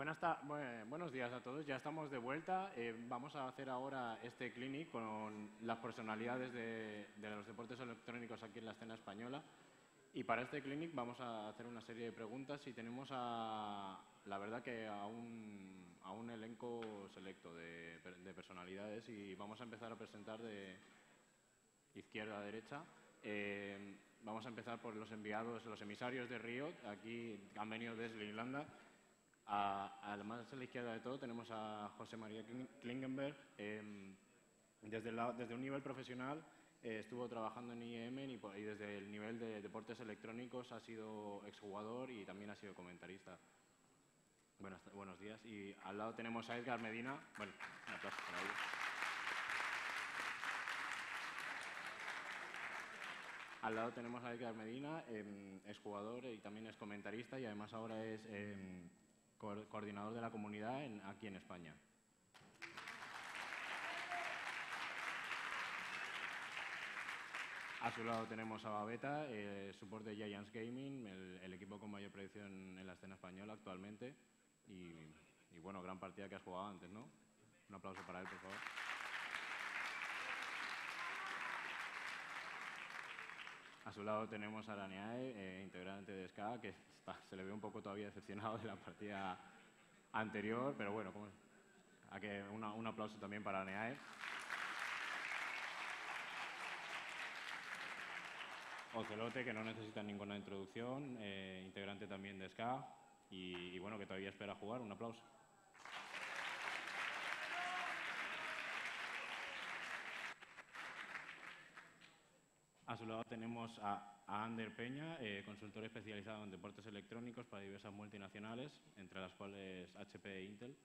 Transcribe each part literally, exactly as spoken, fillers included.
Buenas ta- bue- buenos días a todos, ya estamos de vuelta. Eh, vamos a hacer ahora este clinic con las personalidades de, de los deportes electrónicos aquí en la escena española. Y para este clinic vamos a hacer una serie de preguntas y tenemos a, la verdad que a un, a un elenco selecto de, de personalidades y vamos a empezar a presentar de izquierda a derecha. Eh, vamos a empezar por los enviados, los emisarios de Riot, aquí han venido desde Irlanda. A, además, a la izquierda de todo tenemos a José María Klingenberg. Eh, desde, la, desde un nivel profesional eh, estuvo trabajando en I E M y, y desde el nivel de deportes electrónicos ha sido exjugador y también ha sido comentarista. Buenas, buenos días. Y al lado tenemos a Edgar Medina. Bueno, un aplauso para él. Al lado tenemos a Edgar Medina, eh, exjugador y también es comentarista y además ahora es eh, co coordinador de la comunidad en, aquí en España. A su lado tenemos a Babeta, eh, support de Giants Gaming, el, el equipo con mayor predicción en la escena española actualmente. Y, y bueno, gran partida que has jugado antes, ¿no? Un aplauso para él, por favor. A su lado tenemos a Araneae, eh, integrante de S K A, que está, se le ve un poco todavía decepcionado de la partida anterior, pero bueno, como, a que una, un aplauso también para Araneae. Ocelote, que no necesita ninguna introducción, eh, integrante también de S K A y, y bueno, que todavía espera jugar. Un aplauso. A su lado tenemos a, a Ander Peña, eh, consultor especializado en deportes electrónicos para diversas multinacionales, entre las cuales H P e Intel.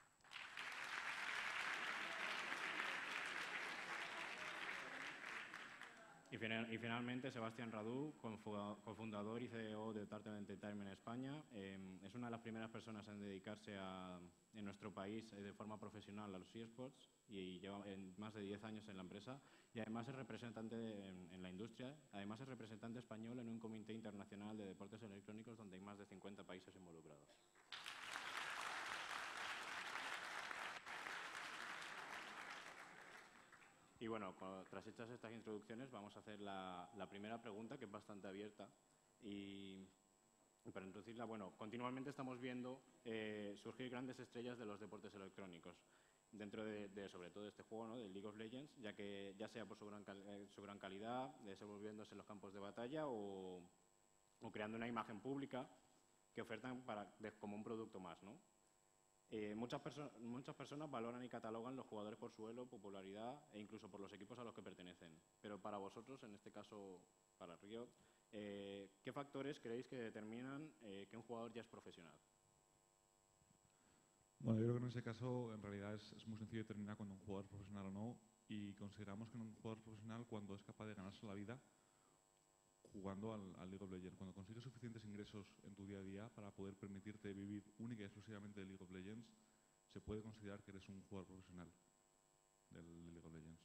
Y, final, y finalmente Sebastián Radú, cofundador y C E O de Tartan Entertainment en España. Eh, es una de las primeras personas en dedicarse a, en nuestro país eh, de forma profesional a los eSports y lleva en más de diez años en la empresa y además es representante de, en, en la industria. Además es representante español en un comité internacional de deportes electrónicos donde hay más de cincuenta países involucrados. Y bueno, tras hechas estas introducciones vamos a hacer la, la primera pregunta, que es bastante abierta. Y para introducirla, bueno, continuamente estamos viendo eh, surgir grandes estrellas de los deportes electrónicos dentro de, de sobre todo de este juego, ¿no?, de League of Legends, ya que ya sea por su gran, eh, su gran calidad, desenvolviéndose en los campos de batalla o, o creando una imagen pública que ofertan para, de, como un producto más, ¿no? Eh, muchas, perso muchas personas valoran y catalogan los jugadores por su elo, popularidad e incluso por los equipos a los que pertenecen. Pero para vosotros, en este caso para Riot, eh, ¿qué factores creéis que determinan eh, que un jugador ya es profesional? Bueno, yo creo que en ese caso en realidad es, es muy sencillo determinar cuando un jugador es profesional o no, y consideramos que un jugador es profesional cuando es capaz de ganarse la vida jugando al, al League of Legends. Cuando consigues suficientes ingresos en tu día a día para poder permitirte vivir única y exclusivamente de League of Legends, se puede considerar que eres un jugador profesional del League of Legends.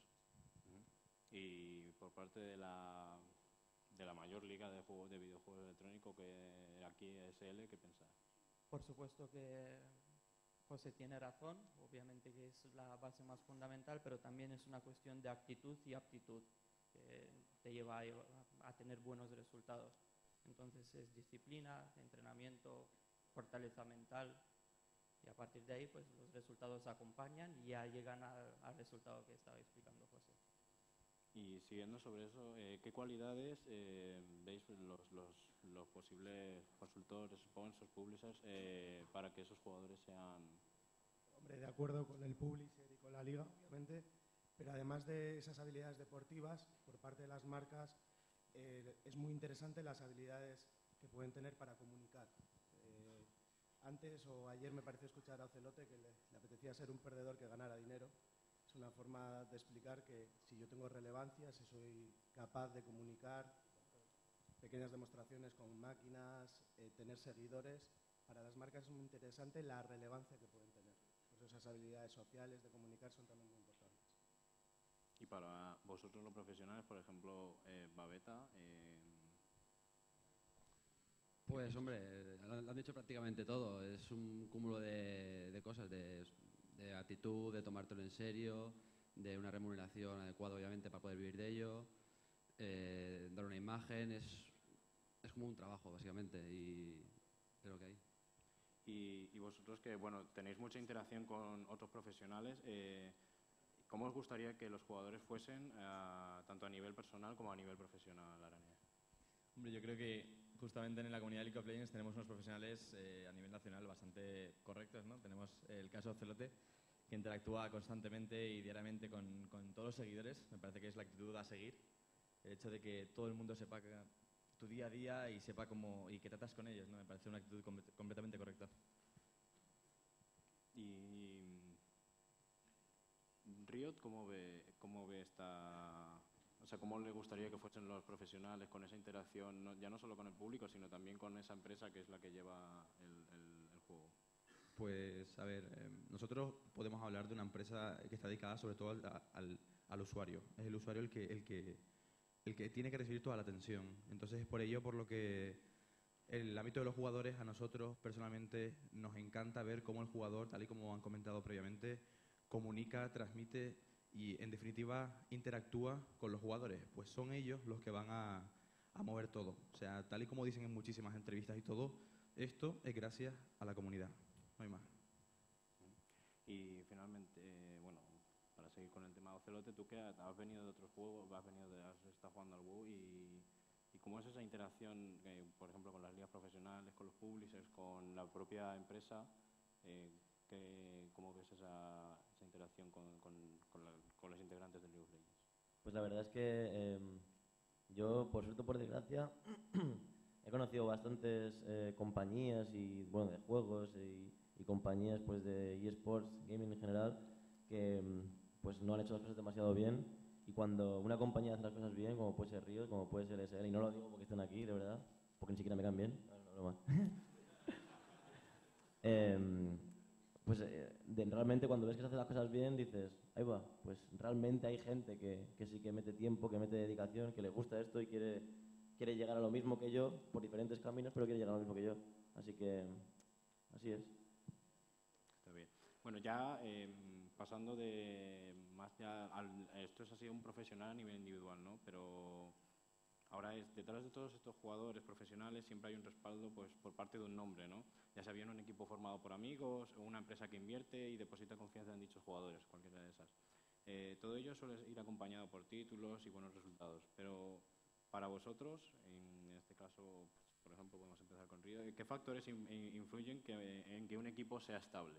Y por parte de la, de la mayor liga de, juegos, de videojuegos electrónicos que aquí es E S L, ¿qué pensáis? Por supuesto que José tiene razón, obviamente que es la base más fundamental, pero también es una cuestión de actitud y aptitud que te lleva a, a tener buenos resultados. Entonces es disciplina, entrenamiento, fortaleza mental y a partir de ahí pues los resultados acompañan y ya llegan al, al resultado que estaba explicando José. Y siguiendo sobre eso, eh, ¿qué cualidades eh, veis los, los, los posibles consultores, sponsors, publishers eh, para que esos jugadores sean...? Hombre, de acuerdo con el publisher y con la liga, obviamente, pero además de esas habilidades deportivas, por parte de las marcas, eh, es muy interesante las habilidades que pueden tener para comunicar. Eh, antes o ayer me pareció escuchar a Ocelote que le, le apetecía ser un perdedor que ganara dinero. Es una forma de explicar que si yo tengo relevancia, si soy capaz de comunicar, pequeñas demostraciones con máquinas, eh, tener seguidores, para las marcas es muy interesante la relevancia que pueden tener. Pues esas habilidades sociales de comunicar son también muy importantes. Y para vosotros los profesionales, por ejemplo, eh, Babeta, eh, Pues hombre, lo lo han dicho prácticamente todo. Es un cúmulo de, de cosas, de, de actitud, de tomártelo en serio, de una remuneración adecuada, obviamente, para poder vivir de ello, eh, dar una imagen. Es, es como un trabajo, básicamente, y es lo que hay. Y, y vosotros que, bueno, tenéis mucha interacción con otros profesionales, eh, ¿cómo os gustaría que los jugadores fuesen, eh, tanto a nivel personal como a nivel profesional, Arania? Hombre, yo creo que justamente en la comunidad de League of Legends tenemos unos profesionales eh, a nivel nacional bastante correctos, ¿no? Tenemos el caso Ocelote, que interactúa constantemente y diariamente con, con todos los seguidores. Me parece que es la actitud a seguir. El hecho de que todo el mundo sepa que tu día a día y sepa cómo y que tratas con ellos, ¿no? Me parece una actitud com completamente correcta. Y Riot, ¿cómo ve, cómo ve esta, o sea, cómo le gustaría que fuesen los profesionales con esa interacción, no, ya no solo con el público, sino también con esa empresa que es la que lleva el, el, el juego? Pues, a ver, eh, nosotros podemos hablar de una empresa que está dedicada sobre todo al, al, al usuario. Es el usuario el que, el que el que tiene que recibir toda la atención. Entonces es por ello por lo que el ámbito de los jugadores a nosotros personalmente nos encanta ver cómo el jugador, tal y como han comentado previamente, comunica, transmite y en definitiva interactúa con los jugadores. Pues son ellos los que van a, a mover todo. O sea, tal y como dicen en muchísimas entrevistas y todo, esto es gracias a la comunidad. No hay más. Y finalmente, eh, bueno, para seguir con el tema de Ocelote, tú que has venido de otros juegos, has venido de, has estado jugando al WoW y, y cómo es esa interacción, eh, por ejemplo, con las ligas profesionales, con los publishers, con la propia empresa, eh, que, ¿cómo ves esa, esa interacción con, con, con, la, con los integrantes del League of Legends? Pues la verdad es que eh, yo, por suerte o por desgracia, he conocido bastantes eh, compañías y, bueno, de juegos y, y compañías pues de eSports, gaming en general, que pues no han hecho las cosas demasiado bien, y cuando una compañía hace las cosas bien, como puede ser Riot, como puede ser S L, y no lo digo porque estén aquí, de verdad, porque ni siquiera me caen bien, no, no, broma. eh, pues eh, de, realmente cuando ves que se hacen las cosas bien, dices, ahí va, pues realmente hay gente que, que sí que mete tiempo, que mete dedicación, que le gusta esto y quiere, quiere llegar a lo mismo que yo, por diferentes caminos, pero quiere llegar a lo mismo que yo. Así que, así es. Está bien. Bueno, ya eh, pasando de más ya al, esto es así un profesional a nivel individual, ¿no? Pero ahora es detrás de todos estos jugadores profesionales siempre hay un respaldo, pues, por parte de un nombre, ¿no? Ya sea bien un equipo formado por amigos o una empresa que invierte y deposita confianza en dichos jugadores, cualquiera de esas. Eh, todo ello suele ir acompañado por títulos y buenos resultados, pero para vosotros, en este caso, pues, por ejemplo, podemos empezar con Río, ¿qué factores in, in, influyen que, en que un equipo sea estable?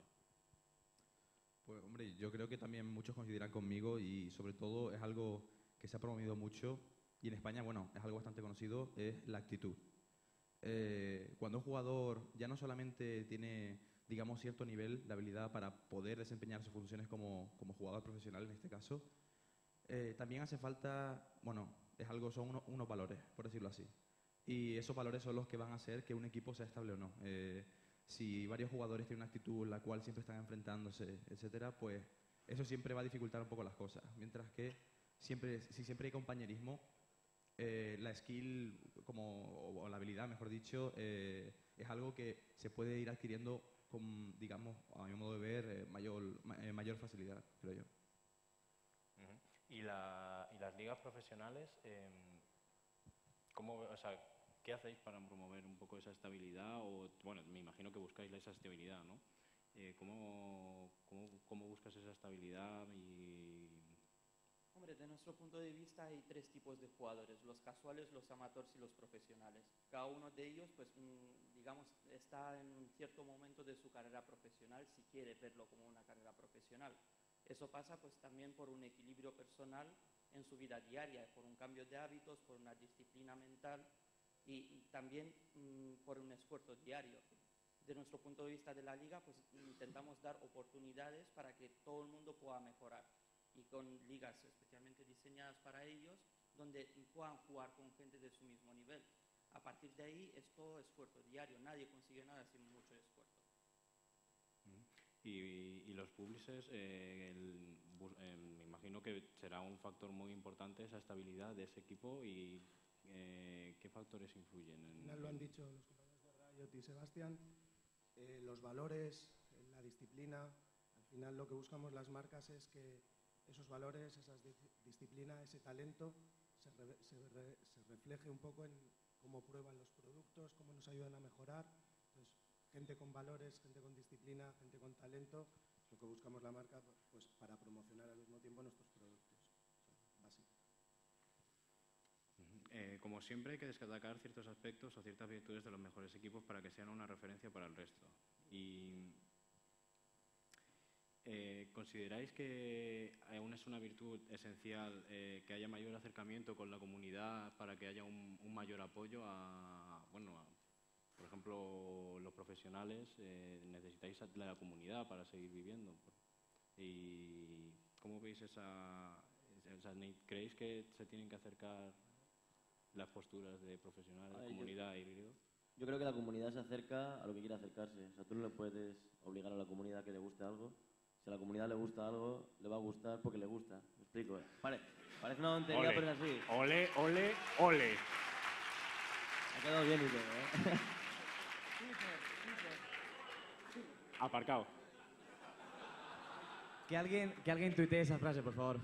Pues hombre, yo creo que también muchos coincidirán conmigo y sobre todo es algo que se ha promovido mucho y en España, bueno, es algo bastante conocido, es la actitud. Eh, cuando un jugador ya no solamente tiene, digamos, cierto nivel de habilidad para poder desempeñar sus funciones como, como jugador profesional en este caso, eh, también hace falta, bueno, es algo, son unos, unos valores, por decirlo así. Y esos valores son los que van a hacer que un equipo sea estable o no. Eh, si varios jugadores tienen una actitud en la cual siempre están enfrentándose, etcétera, pues eso siempre va a dificultar un poco las cosas. Mientras que siempre, si siempre hay compañerismo, eh, la skill como, o, o la habilidad, mejor dicho, eh, es algo que se puede ir adquiriendo con, digamos, a mi modo de ver, eh, mayor, eh, mayor facilidad, creo yo. Uh-huh. ¿Y, la, y las ligas profesionales, eh, cómo, o sea, qué hacéis para promover un poco esa estabilidad? O, bueno, me imagino que buscáis esa estabilidad, ¿no? Eh, ¿cómo, cómo, ¿Cómo buscas esa estabilidad? Y... Hombre, de nuestro punto de vista hay tres tipos de jugadores, los casuales, los amateurs y los profesionales. Cada uno de ellos, pues, digamos, está en un cierto momento de su carrera profesional si quiere verlo como una carrera profesional. Eso pasa, pues, también por un equilibrio personal en su vida diaria, por un cambio de hábitos, por una disciplina mental y, y también mmm, por un esfuerzo diario. De nuestro punto de vista de la liga, pues intentamos dar oportunidades para que todo el mundo pueda mejorar, y con ligas especialmente diseñadas para ellos, donde puedan jugar con gente de su mismo nivel. A partir de ahí es todo esfuerzo diario, nadie consigue nada sin mucho esfuerzo. Y, y los publishers, eh, el, eh, me imagino que será un factor muy importante esa estabilidad de ese equipo y eh, ¿qué factores influyen? En, Al final lo han dicho los compañeros Riot y Sebastián, eh, los valores, eh, la disciplina, al final lo que buscamos las marcas es que esos valores, esa disciplina, ese talento se, re, se, re, se refleje un poco en cómo prueban los productos, cómo nos ayudan a mejorar. Entonces, gente con valores, gente con disciplina, gente con talento, es lo que buscamos la marca pues, para promocionar al mismo tiempo nuestros productos. O sea, básico. Eh, como siempre hay que destacar ciertos aspectos o ciertas virtudes de los mejores equipos para que sean una referencia para el resto. Y eh, ¿consideráis que aún es una virtud esencial eh, que haya mayor acercamiento con la comunidad para que haya un, un mayor apoyo a, bueno, a, por ejemplo, los profesionales eh, necesitáis de la comunidad para seguir viviendo? ¿Y cómo veis esa, esa, creéis que se tienen que acercar las posturas de profesionales, ver, comunidad yo, y griego? Yo creo que la comunidad se acerca a lo que quiere acercarse. O sea, tú no le puedes obligar a la comunidad que le guste algo. Si a la comunidad le gusta algo, le va a gustar porque le gusta. ¿Me explico? Pare, parece una tontería, ole, pero es así. Ole, ole, ole. Ha quedado bien y todo, ¿eh? Aparcado. Que alguien, que alguien tuitee esa frase, por favor.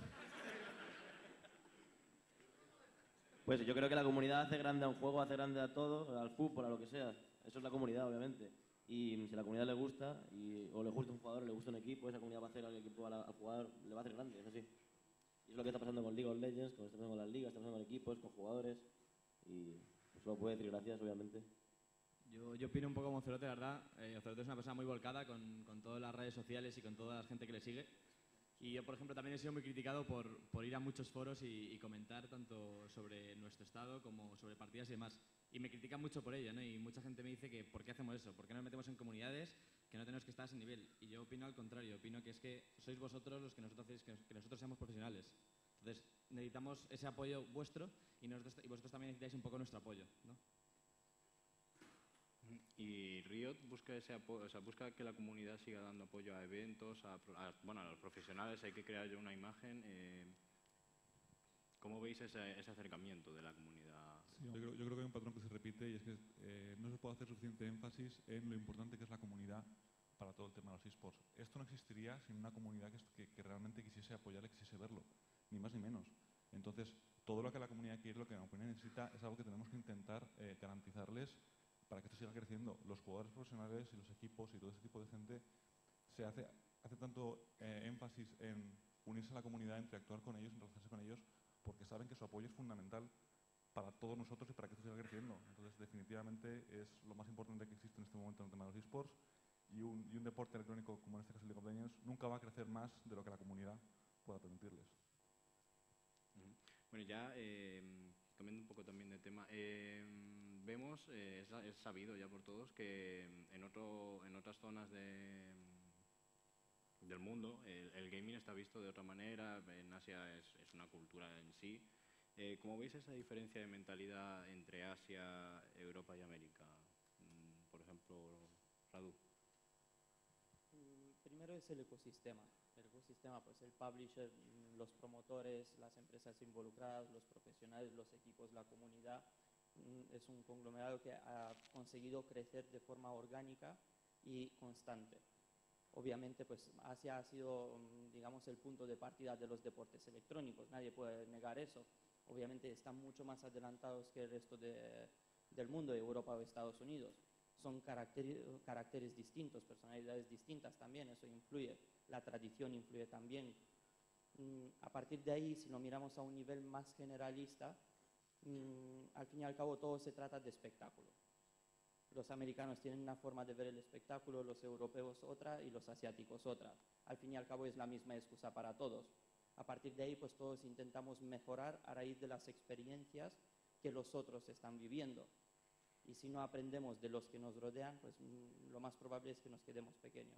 Pues yo creo que la comunidad hace grande a un juego, hace grande a todo, al fútbol, a lo que sea. Eso es la comunidad, obviamente. Y si a la comunidad le gusta, y, o le gusta un jugador, o le gusta un equipo, esa comunidad va a hacer al equipo, al, al jugador, le va a hacer grande, es así. Y es lo que está pasando con League of Legends, con, está pasando con las ligas, está pasando con equipos, con jugadores. Y pues solo puedo decir gracias, obviamente. Yo, yo opino un poco como Celote, la verdad. Eh, Celote es una persona muy volcada con, con todas las redes sociales y con toda la gente que le sigue. Y yo, por ejemplo, también he sido muy criticado por, por ir a muchos foros y, y comentar tanto sobre nuestro estado como sobre partidas y demás. Y me critican mucho por ello, ¿no? Y mucha gente me dice que ¿por qué hacemos eso? ¿Por qué nos metemos en comunidades que no tenemos que estar a ese nivel? Y yo opino al contrario, opino que es que sois vosotros los que nosotros hacéis que, que nosotros seamos profesionales. Entonces, necesitamos ese apoyo vuestro y, nosotros, y vosotros también necesitáis un poco nuestro apoyo, ¿no? Y Riot busca ese apoyo, o sea, busca que la comunidad siga dando apoyo a eventos, a, a, bueno, a los profesionales, hay que crear ya una imagen. Eh, ¿Cómo veis ese, ese acercamiento de la comunidad? Sí, yo, creo, yo creo que hay un patrón que se repite y es que eh, no se puede hacer suficiente énfasis en lo importante que es la comunidad para todo el tema de los eSports. Esto no existiría sin una comunidad que, que, que realmente quisiese apoyar y quisiese verlo, ni más ni menos. Entonces, todo lo que la comunidad quiere, lo que la comunidad necesita, es algo que tenemos que intentar eh, garantizarles para que esto siga creciendo. Los jugadores profesionales y los equipos y todo ese tipo de gente se hace, hace tanto eh, énfasis en unirse a la comunidad, interactuar con ellos, relacionarse con ellos, porque saben que su apoyo es fundamental para todos nosotros y para que esto siga creciendo. Entonces, definitivamente es lo más importante que existe en este momento en el tema de los eSports, y un, y un deporte electrónico como en este caso el League of Legends nunca va a crecer más de lo que la comunidad pueda permitirles. Bueno, ya eh, cambiando un poco también de tema, eh, vemos, eh, es, es sabido ya por todos que en, otro, en otras zonas de, del mundo el, el gaming está visto de otra manera. En Asia es, es una cultura en sí. Eh, ¿Cómo veis esa diferencia de mentalidad entre Asia, Europa y América? Mm, por ejemplo, Radu. Primero es el ecosistema. El ecosistema, pues el publisher, los promotores, las empresas involucradas, los profesionales, los equipos, la comunidad. Es un conglomerado que ha conseguido crecer de forma orgánica y constante. Obviamente, pues Asia ha sido, digamos, el punto de partida de los deportes electrónicos. Nadie puede negar eso. Obviamente están mucho más adelantados que el resto de, del mundo, Europa o Estados Unidos. Son caracteres, caracteres distintos, personalidades distintas también, eso influye. La tradición influye también. Mm, a partir de ahí, si lo miramos a un nivel más generalista, mm, al fin y al cabo todo se trata de espectáculo. Los americanos tienen una forma de ver el espectáculo, los europeos otra y los asiáticos otra. Al fin y al cabo es la misma excusa para todos. A partir de ahí, pues todos intentamos mejorar a raíz de las experiencias que los otros están viviendo. Y si no aprendemos de los que nos rodean, pues mm, lo más probable es que nos quedemos pequeños.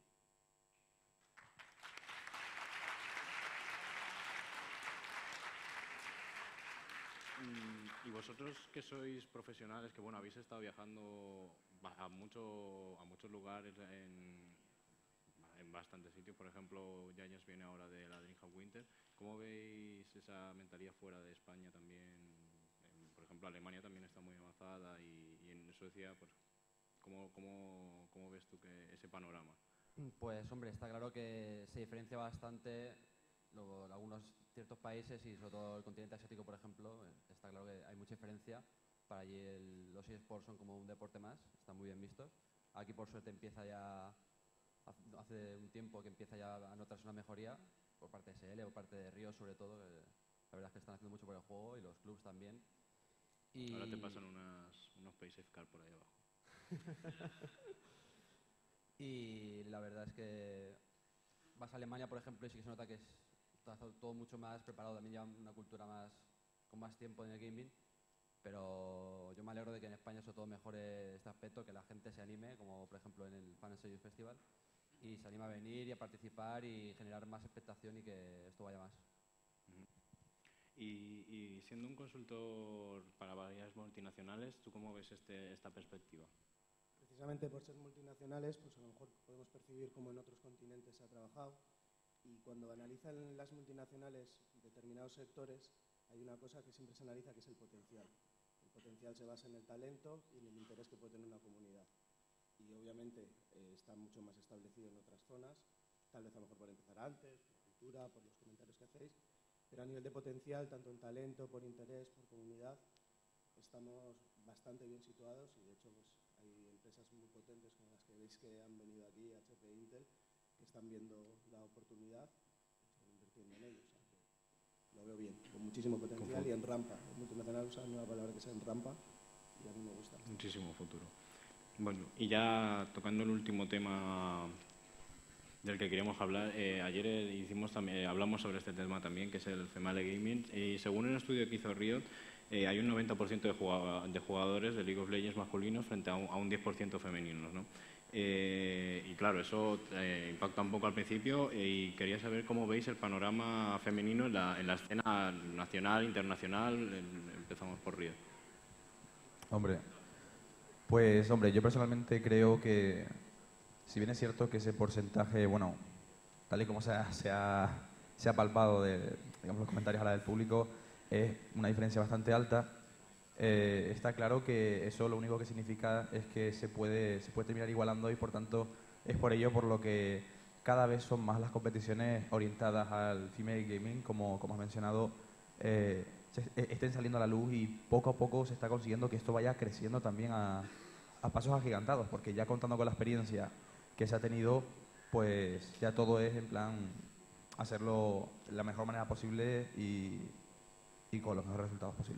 Y vosotros que sois profesionales, que bueno, habéis estado viajando a, mucho, a muchos lugares en, en bastantes sitios, por ejemplo, Yañez viene ahora de la DreamHack Winter, ¿cómo veis esa mentalidad fuera de España también? En, por ejemplo, Alemania también está muy avanzada y, y en Suecia, pues, ¿Cómo, cómo, cómo ves tú que ese panorama? Pues hombre, está claro que se diferencia bastante lo, algunos ciertos países y sobre todo el continente asiático, por ejemplo. Está claro que hay mucha diferencia. Para allí el, los eSports son como un deporte más, están muy bien vistos. Aquí por suerte empieza ya, hace un tiempo que empieza ya a notarse una mejoría por parte de S L, por parte de Río sobre todo. Que la verdad es que están haciendo mucho por el juego y los clubs también. Y... Ahora te pasan unas, unos Paysafe Car por ahí abajo. Y la verdad es que vas a Alemania, por ejemplo, y sí que se nota que es, está todo mucho más preparado. También llevan una cultura más con más tiempo en el gaming. Pero yo me alegro de que en España sobre todo mejore este aspecto, que la gente se anime, como por ejemplo en el Fan and Serious Festival, y se anima a venir y a participar y generar más expectación y que esto vaya más. Y, y siendo un consultor para varias multinacionales, ¿tú cómo ves este, esta perspectiva? Precisamente por ser multinacionales, pues a lo mejor podemos percibir cómo en otros continentes se ha trabajado, y cuando analizan las multinacionales determinados sectores, hay una cosa que siempre se analiza, que es el potencial. El potencial se basa en el talento y en el interés que puede tener una comunidad. Y obviamente eh, está mucho más establecido en otras zonas, tal vez a lo mejor por empezar antes, por cultura, por los comentarios que hacéis, pero a nivel de potencial, tanto en talento, por interés, por comunidad, estamos bastante bien situados, y de hecho pues, hay empresas muy potentes como las que veis que han venido aquí, H P e Intel, que están viendo la oportunidad y están invirtiendo en ello. O sea, que lo veo bien, con muchísimo potencial. Conforme. Y en rampa. El multinacional usa una palabra que sea en rampa y a mí me gusta. Muchísimo futuro. Bueno, y ya tocando el último tema del que queríamos hablar, eh, ayer hicimos también, eh, hablamos sobre este tema también, que es el Female Gaming, y según un estudio que hizo Riot, eh, hay un noventa por ciento de, jugado, de jugadores de League of Legends masculinos frente a un, a un diez por ciento femeninos, ¿no? Eh, y claro, eso eh, impacta un poco al principio, eh, y quería saber cómo veis el panorama femenino en la, en la escena nacional, internacional. En, empezamos por Riot. Hombre, pues hombre, yo personalmente creo que, si bien es cierto que ese porcentaje, bueno, tal y como se ha, se ha, se ha palpado de, digamos, los comentarios ahora del público, es una diferencia bastante alta. Eh, está claro que eso lo único que significa es que se puede, se puede terminar igualando, y por tanto es por ello por lo que cada vez son más las competiciones orientadas al female gaming, como, como has mencionado, eh, se, estén saliendo a la luz, y poco a poco se está consiguiendo que esto vaya creciendo también a, a pasos agigantados, porque ya contando con la experiencia que se ha tenido, pues ya todo es en plan hacerlo de la mejor manera posible y, y con los mejores resultados posibles.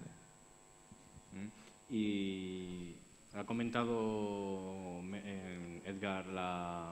Y ha comentado Edgar la,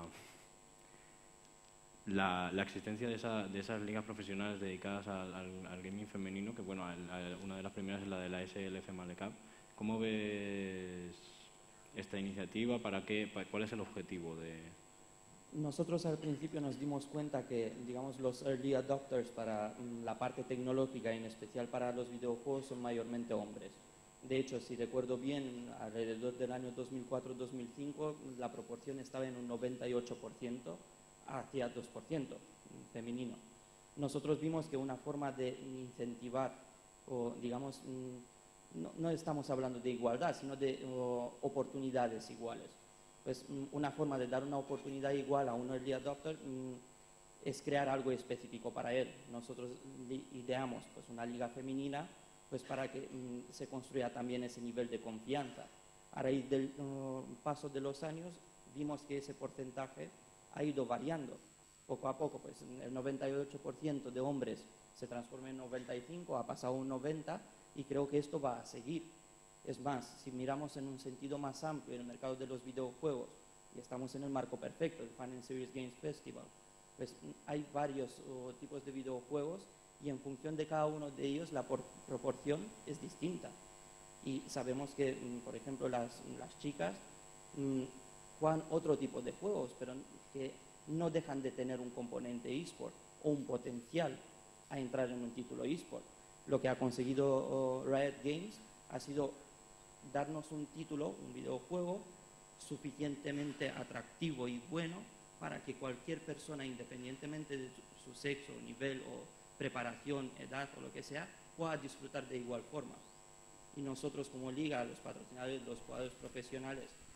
la, la existencia de, esa, de esas ligas profesionales dedicadas al, al, al gaming femenino, que bueno, al, al, una de las primeras es la de la S L Female Cup. ¿Cómo ves esta iniciativa? ¿Para qué, para, ¿Cuál es el objetivo de...? Nosotros al principio nos dimos cuenta que, digamos, los early adopters para la parte tecnológica, en especial para los videojuegos, son mayormente hombres. De hecho, si recuerdo bien, alrededor del año dos mil cuatro dos mil cinco la proporción estaba en un noventa y ocho por ciento hacia dos por ciento femenino. Nosotros vimos que una forma de incentivar, o digamos, no, no estamos hablando de igualdad, sino de o, oportunidades iguales. Pues una forma de dar una oportunidad igual a un early adopter es crear algo específico para él. Nosotros ideamos pues, una liga femenina, pues para que mm, se construya también ese nivel de confianza. A raíz del uh, paso de los años, vimos que ese porcentaje ha ido variando. Poco a poco, pues el noventa y ocho por ciento de hombres se transforma en noventa y cinco por ciento, ha pasado a un noventa por ciento, y creo que esto va a seguir. Es más, si miramos en un sentido más amplio en el mercado de los videojuegos, y estamos en el marco perfecto, el Fan and Serious Games Festival, pues hay varios uh, tipos de videojuegos, y en función de cada uno de ellos la por proporción es distinta. Y sabemos que, por ejemplo, las, las chicas mmm, juegan otro tipo de juegos, pero que no dejan de tener un componente eSport o un potencial a entrar en un título eSport. Lo que ha conseguido uh, Riot Games ha sido darnos un título, un videojuego suficientemente atractivo y bueno para que cualquier persona, independientemente de su sexo, nivel o preparación, edad o lo que sea, pueda disfrutar de igual forma. Y nosotros como liga, los patrocinadores, los jugadores profesionales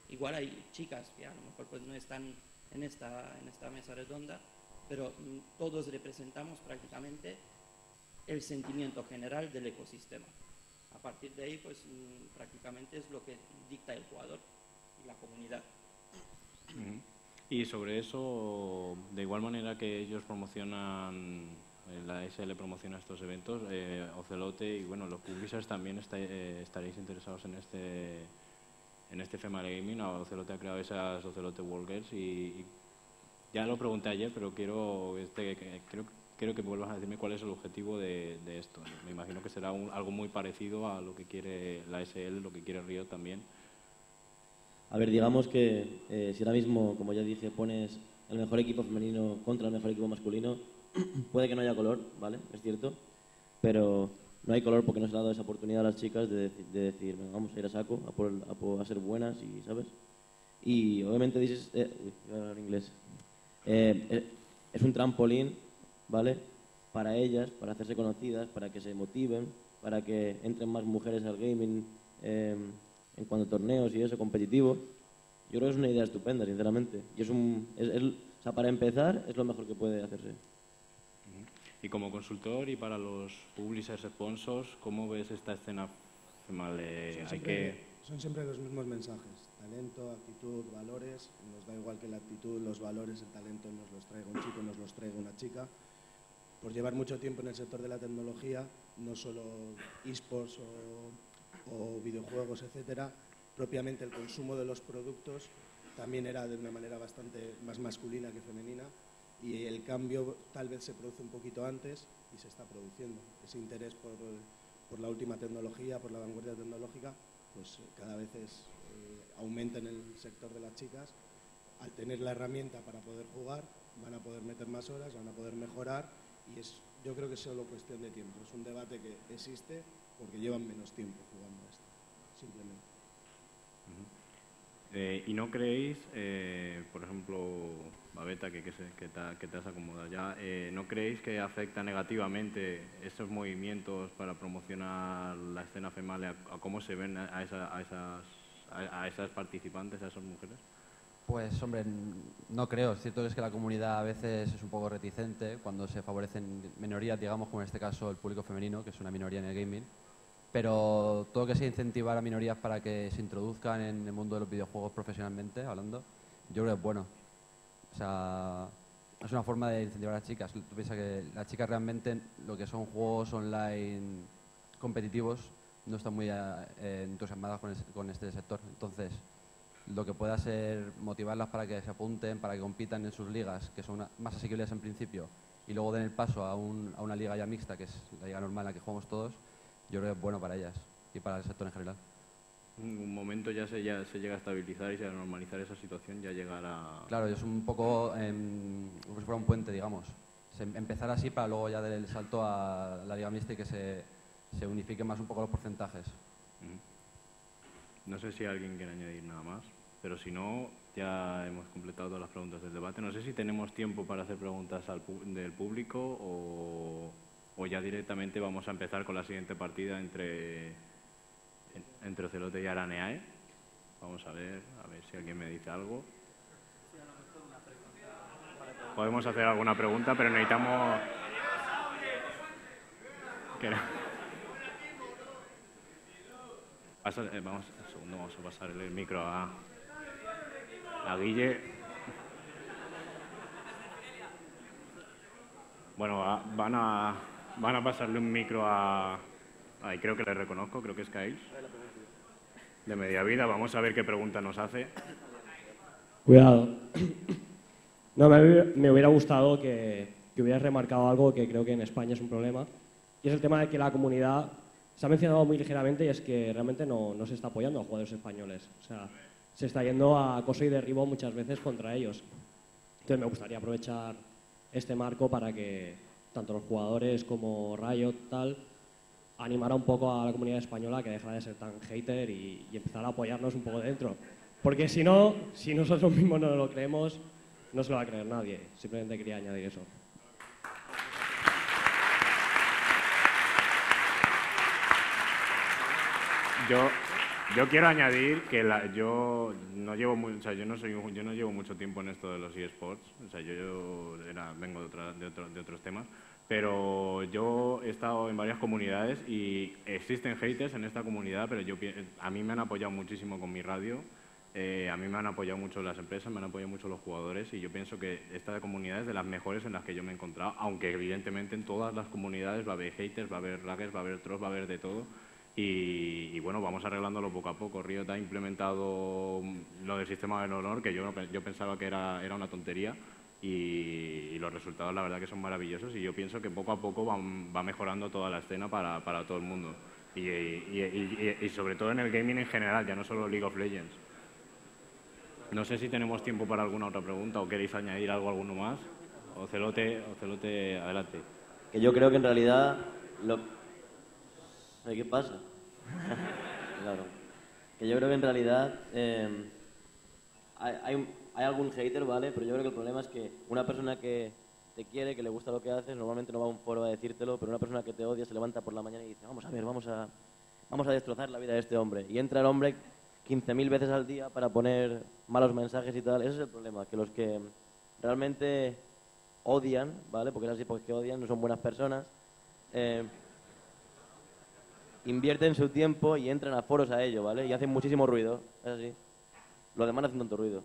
igual hay chicas que a lo mejor pues no están en esta, en esta mesa redonda, pero mm, todos representamos prácticamente el sentimiento general del ecosistema. A partir de ahí, pues mm, prácticamente es lo que dicta el jugador y la comunidad. Uh-huh. Y sobre eso, de igual manera que ellos promocionan, la S L promociona estos eventos, eh, Ocelote y bueno, los publishers también está, eh, estaréis interesados en este en este Female Gaming. Ocelote ha creado esas Ocelote World Girls y, y ya lo pregunté ayer, pero quiero este, que, creo, quiero que vuelvas a decirme cuál es el objetivo de, de esto. Me imagino que será un, algo muy parecido a lo que quiere la S L, lo que quiere Riot también. A ver, digamos que eh, si ahora mismo, como ya dije, pones el mejor equipo femenino contra el mejor equipo masculino, puede que no haya color, ¿vale? Es cierto, pero no hay color porque no se le ha dado esa oportunidad a las chicas de, de, de decir, venga, vamos a ir a saco, a, por, a, por, a ser buenas, y ¿sabes? Y obviamente dices, eh, voy a hablar inglés, eh, eh, es un trampolín, ¿vale? Para ellas, para hacerse conocidas, para que se motiven, para que entren más mujeres al gaming, eh, en cuanto a torneos y eso, competitivo. Yo creo que es una idea estupenda, sinceramente. Y es un, es, es, o sea, para empezar, es lo mejor que puede hacerse. Y como consultor y para los publishers, sponsors, ¿cómo ves esta escena female? Son, Hay siempre, que... son siempre los mismos mensajes. Talento, actitud, valores. Nos da igual que la actitud, los valores, el talento nos los traiga un chico, nos los traiga una chica. Por llevar mucho tiempo en el sector de la tecnología, no solo eSports o... o videojuegos, etcétera, propiamente el consumo de los productos también era de una manera bastante más masculina que femenina, y el cambio tal vez se produce un poquito antes y se está produciendo. Ese interés por, por la última tecnología, por la vanguardia tecnológica, pues cada vez es, eh, aumenta en el sector de las chicas. Al tener la herramienta para poder jugar, van a poder meter más horas, van a poder mejorar, y es, yo creo que es solo cuestión de tiempo. Es un debate que existe porque llevan menos tiempo jugando esto, simplemente. Uh-huh. eh, ¿Y no creéis, eh, por ejemplo, Babeta, que, que, se, que, te, que te has acomodado ya, eh, ¿no creéis que afecta negativamente estos movimientos para promocionar la escena female a, a cómo se ven a, esa, a, esas, a, a esas participantes, a esas mujeres? Pues, hombre, no creo. Es cierto que es que la comunidad a veces es un poco reticente cuando se favorecen minorías, digamos, como en este caso el público femenino, que es una minoría en el gaming. Pero todo lo que sea incentivar a minorías para que se introduzcan en el mundo de los videojuegos profesionalmente, hablando, yo creo que es bueno. O sea, es una forma de incentivar a las chicas. Tú piensas que las chicas realmente, lo que son juegos online competitivos, no están muy eh, entusiasmadas con, el, con este sector. Entonces, lo que pueda ser motivarlas para que se apunten, para que compitan en sus ligas, que son una, más asequibles en principio, y luego den el paso a, un, a una liga ya mixta, que es la liga normal en la que jugamos todos, yo creo que es bueno para ellas y para el sector en general. En un momento ya se, ya se llega a estabilizar y se a normalizar esa situación, ya llegar a... Claro, es un poco eh, como si fuera un puente, digamos. Se, empezar así para luego ya dar el salto a la liga mixta y que se, se unifiquen más un poco los porcentajes. No sé si alguien quiere añadir nada más, pero si no, ya hemos completado todas las preguntas del debate. No sé si tenemos tiempo para hacer preguntas al, del público o, o ya directamente vamos a empezar con la siguiente partida entre, entre Ocelote y Araneae. Vamos a ver, a ver si alguien me dice algo. Podemos hacer alguna pregunta, pero necesitamos... ¿Qué? Pasa, eh, vamos, un segundo, vamos a pasar el micro a, a Guille. Bueno, a, van, a, van a pasarle un micro a... Ahí creo que le reconozco, creo que es Kyle. De Media Vida, vamos a ver qué pregunta nos hace. Cuidado. No, me, me hubiera gustado que, que hubieras remarcado algo que creo que en España es un problema, y es el tema de que la comunidad... Se ha mencionado muy ligeramente, y es que realmente no, no se está apoyando a jugadores españoles. O sea, se está yendo a acoso y derribo muchas veces contra ellos. Entonces me gustaría aprovechar este marco para que tanto los jugadores como Riot tal animara un poco a la comunidad española que deja de ser tan hater y, y empezar a apoyarnos un poco dentro. Porque si no, si nosotros mismos no lo creemos, no se lo va a creer nadie. Simplemente quería añadir eso. Yo, Yo quiero añadir que la, yo no llevo muy, o sea, yo no soy un- yo no llevo mucho tiempo en esto de los eSports, o sea, yo, yo era, vengo de, otra- de, otro- de otros temas, pero yo he estado en varias comunidades y existen haters en esta comunidad, pero yo pi- a mí me han apoyado muchísimo con mi radio, eh, a mí me han apoyado mucho las empresas, me han apoyado mucho los jugadores y yo pienso que esta comunidad es de las mejores en las que yo me he encontrado, aunque evidentemente en todas las comunidades va a haber haters, va a haber raggers, va a haber trolls, va a haber de todo. Y, y bueno, vamos arreglándolo poco a poco. Riot ha implementado lo del sistema del honor, que yo, no pe- yo pensaba que era, era una tontería, y, y los resultados la verdad que son maravillosos y yo pienso que poco a poco va, va mejorando toda la escena para, para todo el mundo. Y, y- y- y sobre todo en el gaming en general, ya no solo League of Legends. No sé si tenemos tiempo para alguna otra pregunta o queréis añadir algo, alguno más. Ocelote, Ocelote, adelante. Que yo creo que en realidad lo... Ay, ¿qué pasa? Claro. Que yo creo que en realidad eh, hay, hay, hay algún hater, ¿vale? Pero yo creo que el problema es que una persona que te quiere, que le gusta lo que haces, normalmente no va a un foro a decírtelo, pero una persona que te odia se levanta por la mañana y dice, vamos a ver, vamos a, vamos a destrozar la vida de este hombre. Y entra el hombre quince mil veces al día para poner malos mensajes y tal. Ese es el problema, que los que realmente odian, ¿vale? Porque es así, porque odian, no son buenas personas, eh, invierten su tiempo y entran a foros a ello, ¿vale? Y hacen muchísimo ruido, es así. Los demás no hacen tanto ruido.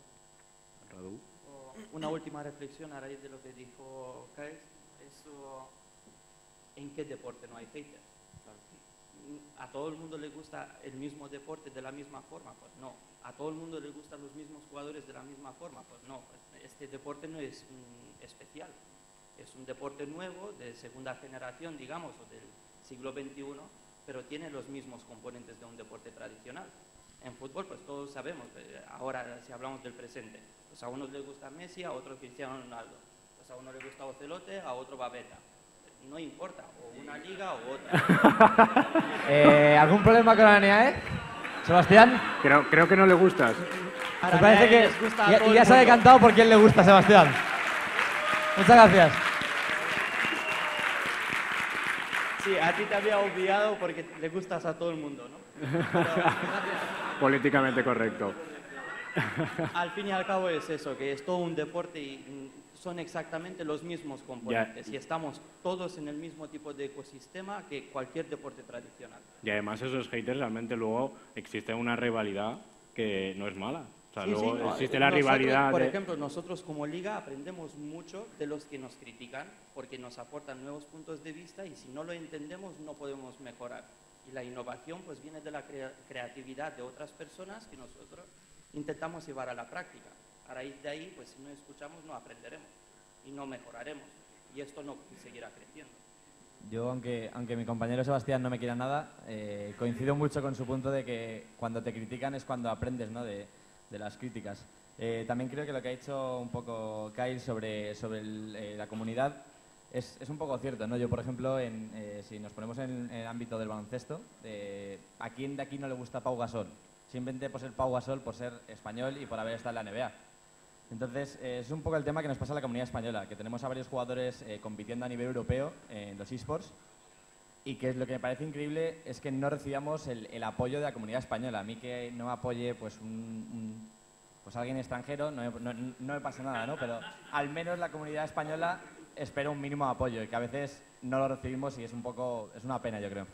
Una última reflexión a raíz de lo que dijo Kyle, eso, ¿en qué deporte no hay haters? ¿A todo el mundo le gusta el mismo deporte de la misma forma? Pues no. ¿A todo el mundo le gustan los mismos jugadores de la misma forma? Pues no. Este deporte no es mm, especial. Es un deporte nuevo, de segunda generación, digamos, o del siglo veintiuno, pero tiene los mismos componentes de un deporte tradicional. En fútbol, pues todos sabemos, eh, ahora si hablamos del presente, pues a unos les gusta Messi, a otros Cristiano Ronaldo, pues a uno le gusta Ocelote, a otro Babeta. No importa, o una liga o otra. Eh, ¿Algún problema con la N A E? ¿Sebastián? Creo, creo que no le gustas. Me parece que ya, ya se ha decantado por quién le gusta, Sebastián. Muchas gracias. Sí, a ti te había obviado porque le gustas a todo el mundo, ¿no? Políticamente correcto. Al fin y al cabo es eso, que es todo un deporte y mm, son exactamente los mismos componentes. Ya. Y estamos todos en el mismo tipo de ecosistema que cualquier deporte tradicional. Y además esos haters realmente luego existe una rivalidad que no es mala. O sea, Sí, luego sí, no, existe eh, la nosotros, rivalidad por de... ejemplo, nosotros como liga aprendemos mucho de los que nos critican porque nos aportan nuevos puntos de vista y si no lo entendemos no podemos mejorar. Y la innovación pues viene de la crea- creatividad de otras personas que nosotros intentamos llevar a la práctica. A raíz de ahí, pues si no escuchamos no aprenderemos y no mejoraremos y esto no seguirá creciendo. Yo, aunque, aunque mi compañero Sebastián no me quiera nada, eh, coincido mucho con su punto de que cuando te critican es cuando aprendes, ¿no?, de, de las críticas. Eh, también creo que lo que ha dicho un poco Kyle sobre, sobre el, eh, la comunidad es, es un poco cierto, ¿no? Yo, por ejemplo, en, eh, si nos ponemos en, en el ámbito del baloncesto, eh, ¿a quién de aquí no le gusta Pau Gasol? Simplemente por ser Pau Gasol, por ser español y por haber estado en la N B A. Entonces, eh, es un poco el tema que nos pasa a la comunidad española, que tenemos a varios jugadores eh, compitiendo a nivel europeo en los eSports y que lo que me parece increíble es que no recibamos el, el apoyo de la comunidad española. A mí que no me apoye pues, un, un, pues alguien extranjero no, no, no me pasa nada, ¿no? Pero al menos la comunidad española espera un mínimo de apoyo y que a veces no lo recibimos y es un poco, es una pena, yo creo.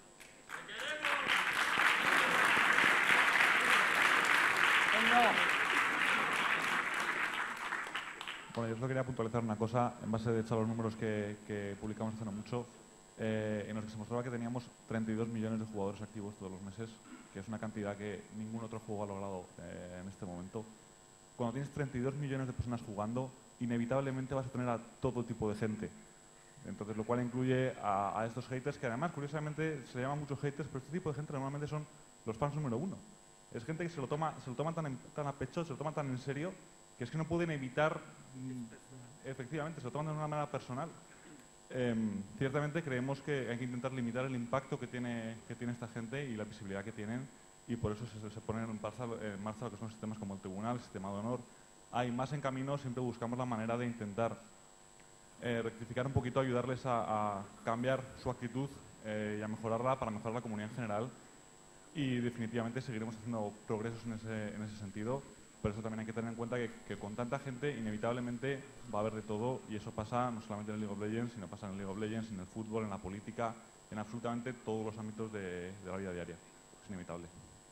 Bueno, yo solo quería puntualizar una cosa, en base de hecho a los números que, que publicamos hace no mucho, eh, en los que se mostraba que teníamos treinta y dos millones de jugadores activos todos los meses, que es una cantidad que ningún otro juego ha logrado eh, en este momento. Cuando tienes treinta y dos millones de personas jugando, inevitablemente vas a tener a todo tipo de gente. Entonces, lo cual incluye a, a estos haters, que además, curiosamente, se llaman muchos haters, pero este tipo de gente normalmente son los fans número uno. Es gente que se lo toma, se lo toma tan, en, tan a pecho, se lo toma tan en serio, que es que no pueden evitar, mm, efectivamente, se lo toman de una manera personal. Eh, ciertamente creemos que hay que intentar limitar el impacto que tiene, que tiene esta gente y la visibilidad que tienen, y por eso se, se ponen en marcha, en marcha lo que son sistemas como el tribunal, el sistema de honor. Hay más en camino, siempre buscamos la manera de intentar eh, rectificar un poquito, ayudarles a, a cambiar su actitud eh, y a mejorarla para mejorar la comunidad en general. y definitivamente seguiremos haciendo progresos en ese, en ese sentido. Pero eso también hay que tener en cuenta que, que con tanta gente inevitablemente va a haber de todo, y eso pasa no solamente en el League of Legends, sino pasa en el League of Legends, en el fútbol, en la política, en absolutamente todos los ámbitos de, de la vida diaria. Es inevitable.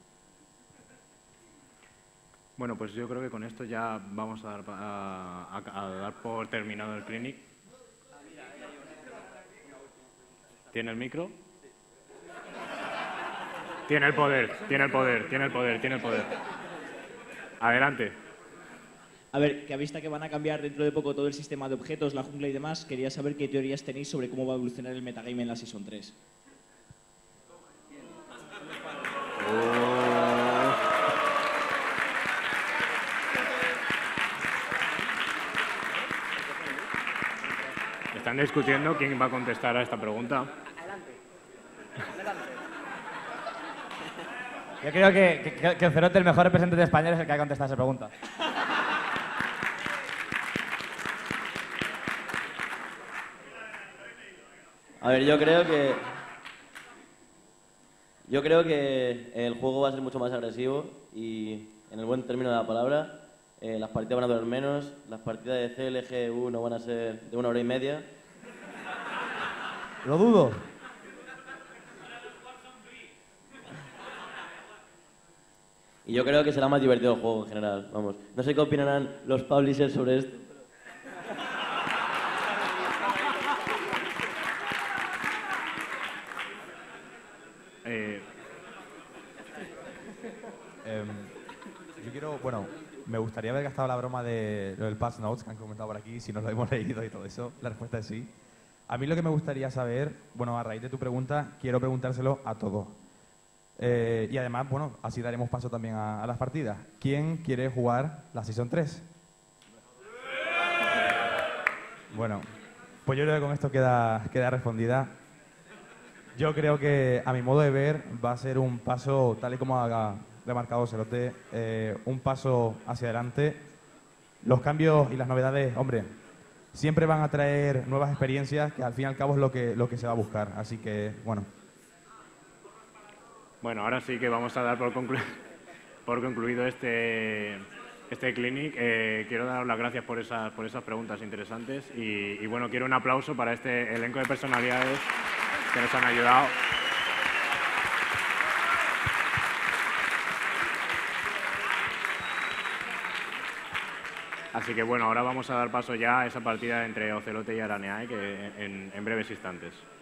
Bueno, pues yo creo que con esto ya vamos a dar, a, a, a dar por terminado el clinic. ¿Tiene el micro? Tiene el poder, tiene el poder, tiene el poder, tiene el poder. Adelante. A ver, que a vista que van a cambiar dentro de poco todo el sistema de objetos, la jungla y demás, quería saber qué teorías tenéis sobre cómo va a evolucionar el metagame en la Season tres. Están discutiendo quién va a contestar a esta pregunta. Yo creo que, que, que Cerote, el mejor representante español, es el que ha contestado esa pregunta. A ver, yo creo que... Yo creo que el juego va a ser mucho más agresivo y, en el buen término de la palabra, eh, las partidas van a durar menos, las partidas de C L G U no van a ser de una hora y media. Lo dudo. Y yo creo que será más divertido el juego en general, vamos. No sé qué opinarán los publishers sobre esto. Eh... Eh, yo quiero, bueno, me gustaría haber gastado la broma de lo del Patch Notes que han comentado por aquí, si no lo hemos leído y todo eso. La respuesta es sí. A mí lo que me gustaría saber, bueno, a raíz de tu pregunta, quiero preguntárselo a todos. Eh, y además, bueno, así daremos paso también a, a las partidas. ¿Quién quiere jugar la Season tres? Bueno, pues yo creo que con esto queda, queda respondida. Yo creo que, a mi modo de ver, va a ser un paso, tal y como ha remarcado Celote, eh, un paso hacia adelante. Los cambios y las novedades, hombre, siempre van a traer nuevas experiencias, que al fin y al cabo es lo que, lo que se va a buscar. Así que, bueno. Bueno, ahora sí que vamos a dar por, conclu por concluido este, este clinic. Eh, quiero dar las gracias por esas, por esas preguntas interesantes y, y, bueno, quiero un aplauso para este elenco de personalidades que nos han ayudado. Así que bueno, ahora vamos a dar paso ya a esa partida entre Ocelote y Araneae que en, en breves instantes.